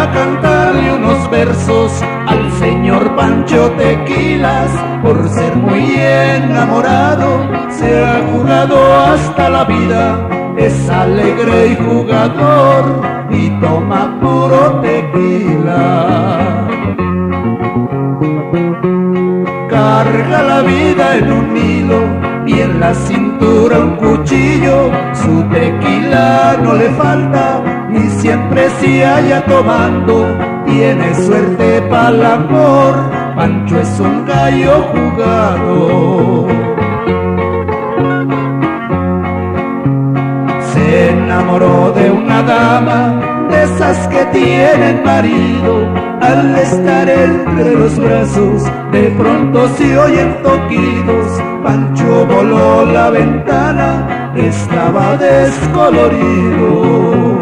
a cantarle unos versos al señor Pancho Tequilas. Por ser muy enamorado, se ha jugado hasta la vida. Es alegre y jugador y toma puro tequila. Carga la vida en un hilo y en la cintura un cuchillo. Su tequila no le falta y siempre se halla tomando. Tiene suerte para el amor, Pancho es un gallo jugado. Se enamoró de una dama, de esas que tienen marido. Al estar entre los brazos, de pronto se oyen toquidos. Pancho voló la ventana, estaba descolorido.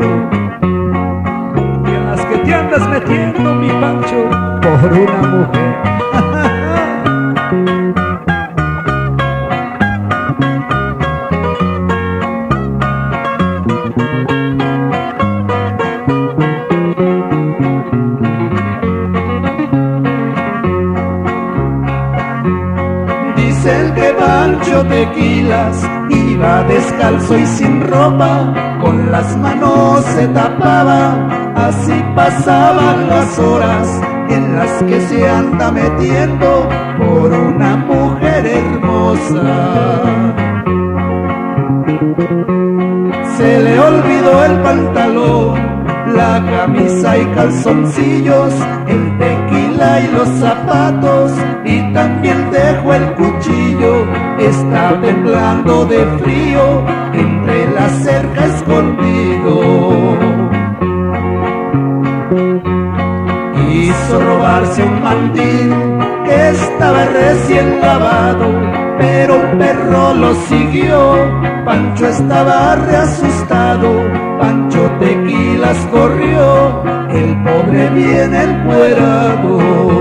Y en las que te andas metiendo, mi Pancho, por una mujer. Dicen que Pancho Tequilas iba descalzo y sin ropa, con las manos se tapaba, así pasaban las horas en las que se anda metiendo por una mujer hermosa. Se le olvidó el pantalón, la camisa y calzoncillos, el tequila y los zapatos, y también dejó el cuchillo. Está temblando de frío, entre la cerca escondido. Quiso robarse un mandil que estaba recién lavado, pero un perro lo siguió. Pancho estaba reasustado, Pancho Tequilas corrió, el pobre bien encuerado.